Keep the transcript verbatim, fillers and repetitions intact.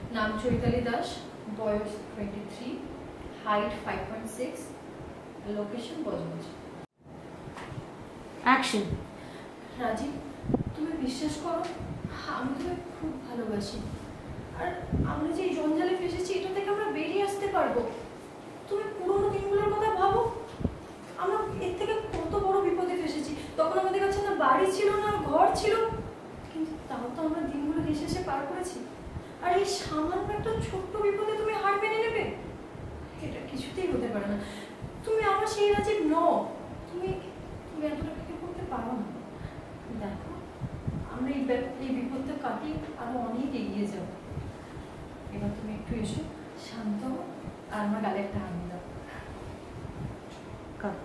নাম চৈতালি দাস, বয়স twenty three, height five point six, location Budge Budge. Action. Rajeev, তুমি বিশ্বাস করো, আমি তোমায় খুব ভালোবাসি। আর আমরা যে জঞ্জালে ফেসেছি এটা থেকে আমরা বেরিয়ে আসতে পারবো। তুমি পুরোনো দিনগুলোর কথা ভাবো, আমরা এর থেকে কত বড় বিপদে ফেসেছি। তখন আমাদের কাছে না বাড়ি ছিল না ঘর ছিল, কিন্তু তাও তো আমরা দিনগুলো হেসে হেসে পার করেছি। আর এই সামান্য একটা ছোট্ট বিপদে তুমি হার মেনে নেবে? এটা কিছুতেই হতে পারে না। তুমি আমার সেই রাজীব নও। তুমি তুমি এতটা থেকে করতে পারো না। দেখো, আমরা এই এই বিপদটা কাটিয়ে আরো অনেক এগিয়ে যাবো। এবার তুমি একটু এসো, শান্ত হও আর আমার গালে একটা হাত